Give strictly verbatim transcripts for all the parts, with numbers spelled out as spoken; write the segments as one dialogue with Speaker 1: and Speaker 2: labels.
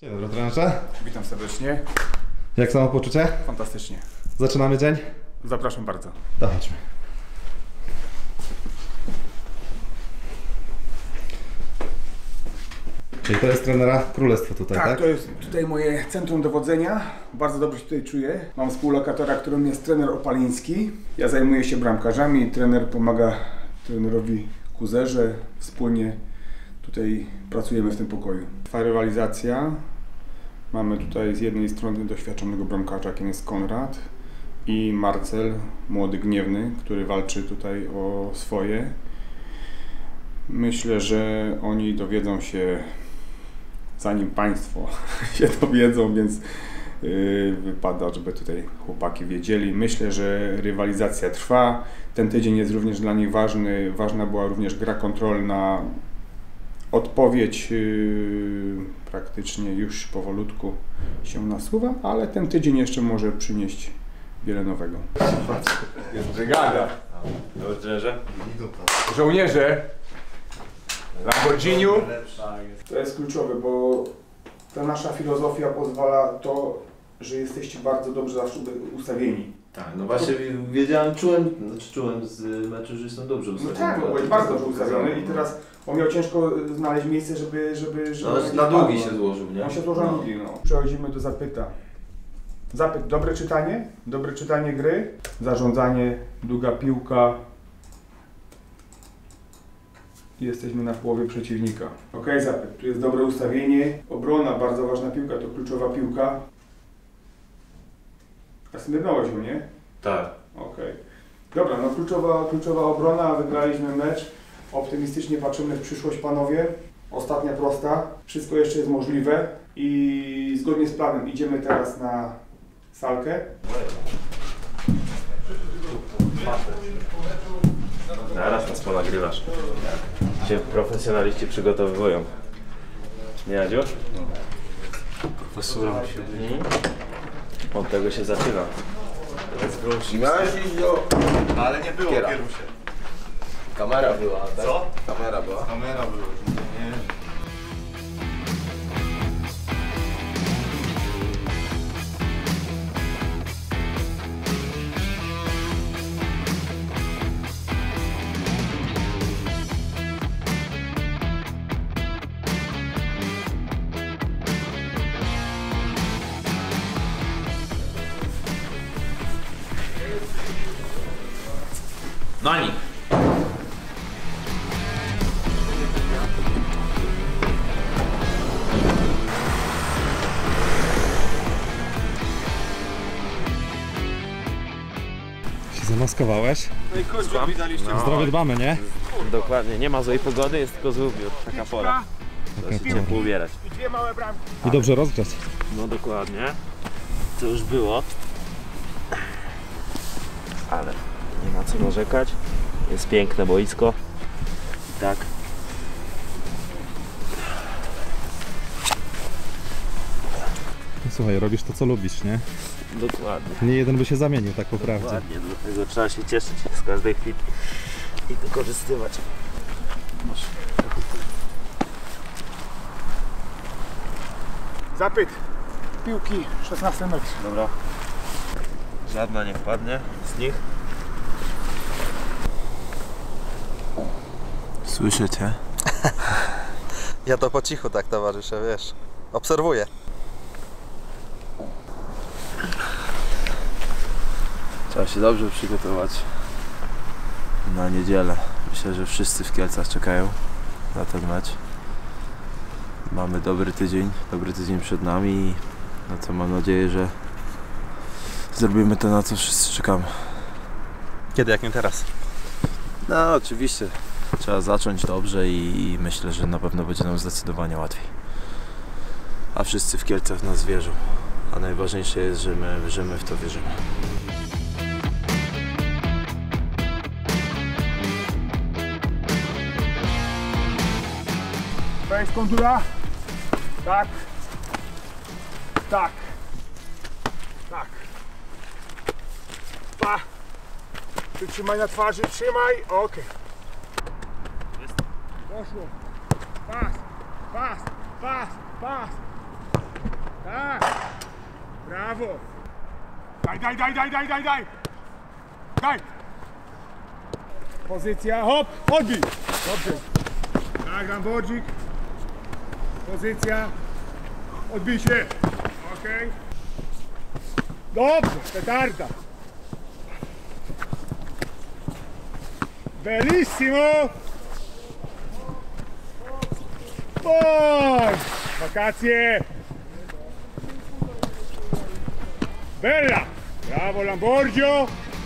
Speaker 1: Dzień dobry, trenerze.
Speaker 2: Witam serdecznie.
Speaker 1: Jak samopoczucie?
Speaker 2: Fantastycznie.
Speaker 1: Zaczynamy dzień?
Speaker 2: Zapraszam bardzo.
Speaker 1: To chodźmy. Czyli to jest trenera królestwa tutaj, tak?
Speaker 2: Tak, to jest tutaj moje centrum dowodzenia. Bardzo dobrze się tutaj czuję. Mam współlokatora, którym jest trener Opaliński. Ja zajmuję się bramkarzami. Trener pomaga trenerowi Kuzerze. Wspólnie tutaj pracujemy w tym pokoju. Trwa rywalizacja. Mamy tutaj z jednej strony doświadczonego bramkarza, jakim jest Konrad, i Marcel, młody, gniewny, który walczy tutaj o swoje. Myślę, że oni dowiedzą się, zanim Państwo się dowiedzą, więc yy, wypada, żeby tutaj chłopaki wiedzieli. Myślę, że rywalizacja trwa. Ten tydzień jest również dla nich ważny. Ważna była również gra kontrolna. Odpowiedź yy, praktycznie już powolutku się nasuwa, ale ten tydzień jeszcze może przynieść wiele nowego. Jest brygada.
Speaker 3: Dobry trenerze.
Speaker 2: Żołnierze. Lamborghini. To jest kluczowe, bo ta nasza filozofia pozwala to, że jesteście bardzo dobrze zawsze ustawieni.
Speaker 3: Tak, no właśnie wiedziałem, czułem, znaczy czułem z meczu, że jestem dobrze ustawiony.
Speaker 2: No tak, bo byłeś bardzo dobrze ustawiony i teraz on miał ciężko znaleźć miejsce, żeby... żeby, żeby
Speaker 3: no, na długi się złożył, nie?
Speaker 2: On się złożył na długi, no. Przechodzimy do zapyta. Zapyt, dobre czytanie, dobre czytanie gry, zarządzanie, długa piłka. I jesteśmy na połowie przeciwnika. Ok, zapyt, tu jest dobre ustawienie, obrona, bardzo ważna piłka, to kluczowa piłka. A smyrnąłeś mnie, nie?
Speaker 3: Tak.
Speaker 2: Ok. Dobra, no kluczowa, kluczowa obrona, wygraliśmy mecz. Optymistycznie patrzymy w przyszłość, panowie. Ostatnia prosta, wszystko jeszcze jest możliwe i zgodnie z planem idziemy teraz na salkę.
Speaker 3: Zaraz nas ponagrywasz. Się profesjonaliści przygotowują. Nie, Jadziu? Profesura musi być. Od tego się zaczyna.
Speaker 4: Miałeś iść do...
Speaker 5: Ale nie było
Speaker 4: Kiera.
Speaker 5: kierusie.
Speaker 4: Kamera była, tak?
Speaker 5: Co?
Speaker 4: Kamera była.
Speaker 5: Kamera była. Nie.
Speaker 3: Nani!
Speaker 1: Się zamaskowałeś?
Speaker 5: No i końcu widaliście.
Speaker 1: No. Zdrowie dbamy, nie?
Speaker 3: Dokładnie, nie ma złej pogody, jest tylko zły ubiór. Taka pora. Trzeba się ciepło ubierać.
Speaker 2: I dwie małe bramki.
Speaker 1: I dobrze rozgrzać.
Speaker 3: No dokładnie. To już było. Ale nie ma co narzekać. Jest piękne boisko. I tak.
Speaker 1: No, słuchaj, robisz to, co lubisz, nie?
Speaker 3: Dokładnie.
Speaker 1: Nie jeden by się zamienił, tak po prawdzie.
Speaker 3: Dokładnie, dlatego trzeba się cieszyć z każdej chwili i wykorzystywać.
Speaker 2: Zapyt, piłki, szesnasty metr.
Speaker 3: Dobra. Żadna nie wpadnie z nich.
Speaker 4: Słyszycie?
Speaker 6: Ja to po cichu tak, towarzysze, wiesz. Obserwuję.
Speaker 4: Trzeba się dobrze przygotować na niedzielę. Myślę, że wszyscy w Kielcach czekają na ten mecz. Mamy dobry tydzień, dobry tydzień przed nami i no to mam nadzieję, że zrobimy to, na co wszyscy czekamy.
Speaker 6: Kiedy, jak nie teraz?
Speaker 4: No oczywiście, trzeba zacząć dobrze i, i myślę, że na pewno będzie nam zdecydowanie łatwiej. A wszyscy w Kielcach w nas wierzą, a najważniejsze jest, że my, że my w to wierzymy.
Speaker 2: To jest kontura. Tak. Tak. Tak. Pa. Przytrzymaj na twarzy, trzymaj. Okej. Poszło. Pas. Pas. Pas. Pas. Tak! Brawo! Daj, daj, daj, daj, daj, daj, daj! Daj! Pozycja, hop, odbij! Dobrze. Tak, Lambordzik. Pozycja. Odbij się. Okej. Dobrze, petarda. Bellissimo! Boj! Wakacje! Bella! Bravo Lamborghio!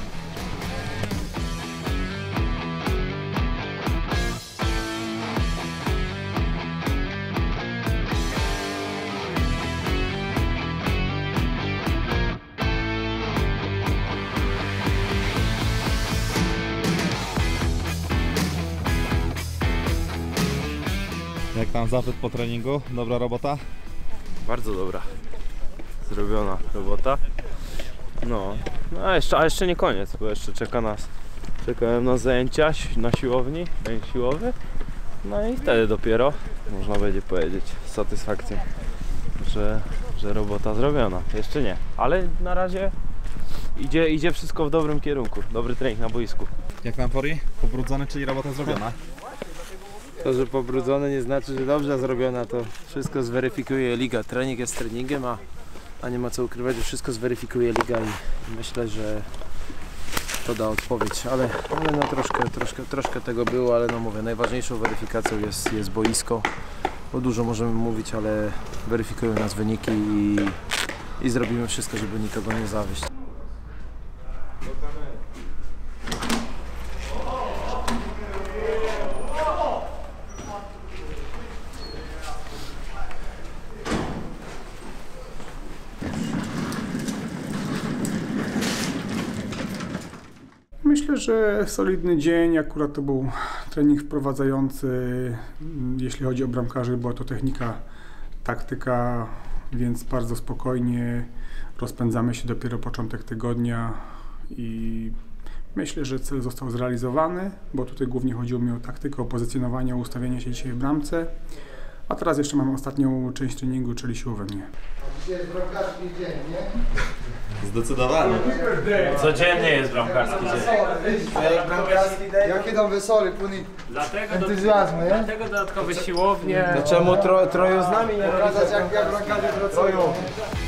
Speaker 1: Jak tam zapyt po treningu? Dobra robota?
Speaker 4: Bardzo dobra. Zrobiona robota. No, no a, jeszcze, a jeszcze nie koniec, bo jeszcze czeka nas, czekają nas zajęcia na siłowni, dzień siłowy. No i wtedy dopiero można będzie powiedzieć z satysfakcją, że, że robota zrobiona. Jeszcze nie, ale na razie idzie, idzie wszystko w dobrym kierunku. Dobry trening na boisku.
Speaker 1: Jak tam Fori? Pobrudzony, czyli robota zrobiona?
Speaker 4: To, że pobrudzone nie znaczy, że dobrze zrobiona, to wszystko zweryfikuje liga. Trening jest treningiem, a, a nie ma co ukrywać, że wszystko zweryfikuje liga i myślę, że to da odpowiedź, ale, ale no troszkę, troszkę, troszkę tego było, ale no mówię, najważniejszą weryfikacją jest, jest boisko, bo dużo możemy mówić, ale weryfikują nas wyniki i, i zrobimy wszystko, żeby nikogo nie zawieść.
Speaker 2: Myślę, że solidny dzień, akurat to był trening wprowadzający, jeśli chodzi o bramkarzy, była to technika, taktyka, więc bardzo spokojnie rozpędzamy się, dopiero początek tygodnia i myślę, że cel został zrealizowany, bo tutaj głównie chodziło mi o taktykę, o pozycjonowanie, o ustawienie się dzisiaj w bramce, a teraz jeszcze mamy ostatnią część treningu, czyli siłownię.
Speaker 7: Jest bramkarski dzień, nie?
Speaker 1: Zdecydowanie.
Speaker 3: Codziennie jest bramkarski dzień.
Speaker 7: Jak bramkarski dzień? Jakie tam wesoły, puni
Speaker 3: Dlatego,
Speaker 7: entuzjazmu, nie?
Speaker 3: dlatego dodatkowe siłownie.
Speaker 4: Czemu tro, troju z nami nie
Speaker 7: Pokazać jak, jak bramkarze pracują.